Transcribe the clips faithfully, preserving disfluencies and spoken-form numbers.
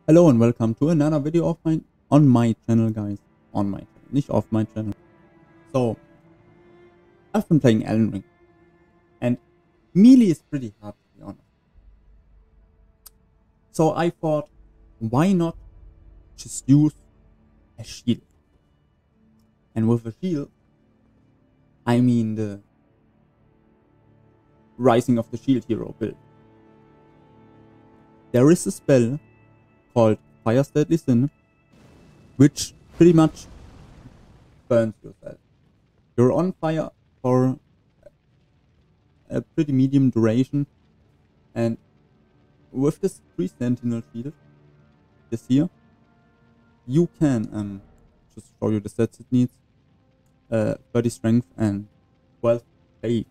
Hello and welcome to another video of mine on my channel, guys. On my channel, nicht off my channel. So, I've been playing Elden Ring, and melee is pretty hard, to be honest. So I thought, why not just use a shield? And with a shield, I mean the Rising of the Shield Hero build. There is a spell called Fire's Deadly Sin, which pretty much burns yourself. You're on fire for a pretty medium duration, and with this three sentinel shield, this here, you can um just show you the stats it needs: uh, thirty strength and twelve faith.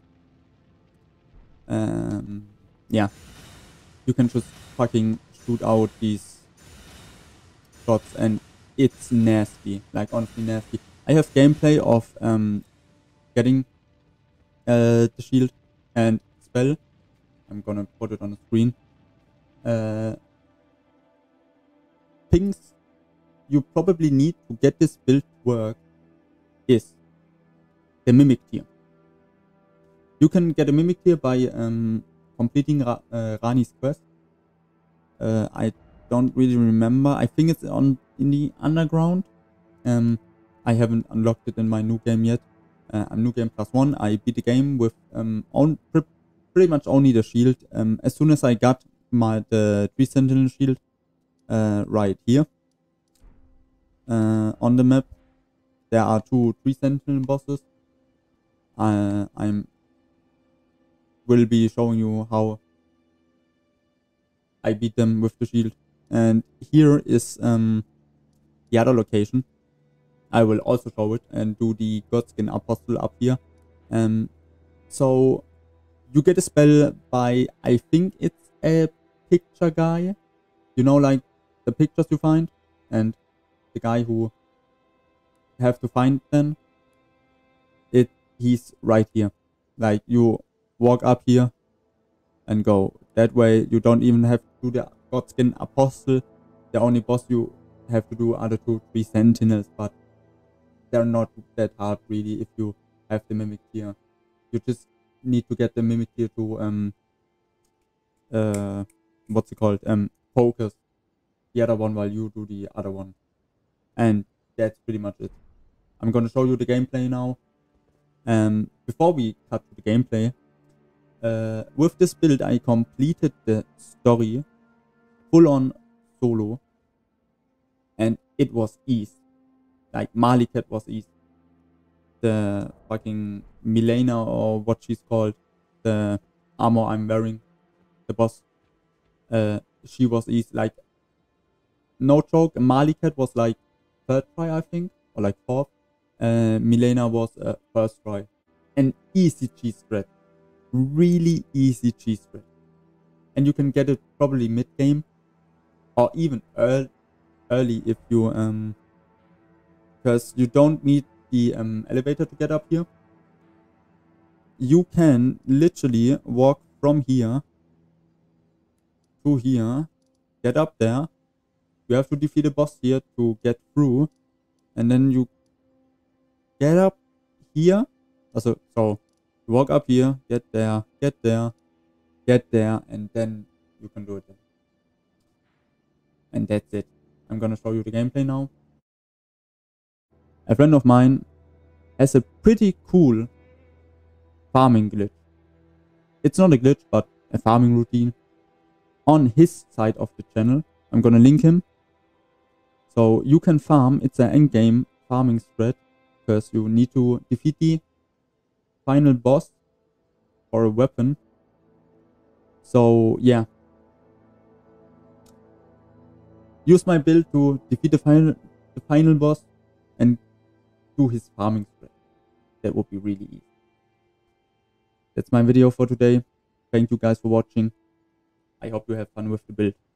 Um, yeah, you can just fucking shoot out these shots, and it's nasty, like honestly nasty. I have gameplay of um getting uh the shield and spell. I'm gonna put it on the screen. Uh, things you probably need to get this build to work is the mimic tier. You can get a mimic tier by um completing Ra uh, Rani's quest. Uh, I don't really remember. I think it's on in the underground. Um, I haven't unlocked it in my new game yet. Uh, I'm new game plus one. I beat the game with um on pre pretty much only the shield. Um, as soon as I got my the three sentinel shield, uh, right here, uh, on the map, there are two three sentinel bosses. Uh, I'm will be showing you how I beat them with the shield. And here is um the other location. I will also show it and do the Godskin Apostle up here. Um, so you get a spell by, I think it's a picture guy. You know, like the pictures you find, and the guy who have to find them. It he's right here. Like you walk up here and go that way. You don't even have to do the Godskin Apostle. The only boss you have to do are the two three sentinels, but they're not that hard really if you have the mimic tier. You just need to get the mimic tier to um uh what's it called um focus the other one while you do the other one, and that's pretty much it. I'm gonna show you the gameplay now. Um, before we cut to the gameplay, uh, with this build I completed the story full on solo, and it was easy. Like Malikat was easy. The fucking Milena, or what she's called, the armor I'm wearing, the boss, uh, she was easy. Like, no joke, Malikat was like third try, I think, or like fourth. Uh, Milena was uh, first try. An easy cheese spread. Really easy cheese spread. And you can get it probably mid game, or even early, early if you um. because you don't need the um, elevator to get up here. You can literally walk from here to here, get up there. You have to defeat a boss here to get through, and then you get up here. Also, so you walk up here, get there, get there, get there, and then you can do it. And that's it. I'm gonna show you the gameplay now. A friend of mine has a pretty cool farming glitch. It's not a glitch, but a farming routine on his side of the channel. I'm gonna link him. So you can farm. It's an endgame farming spread, because you need to defeat the final boss or a weapon. So yeah, use my build to defeat the final the final boss and do his farming spread. That would be really easy. That's my video for today. Thank you guys for watching. I hope you have fun with the build.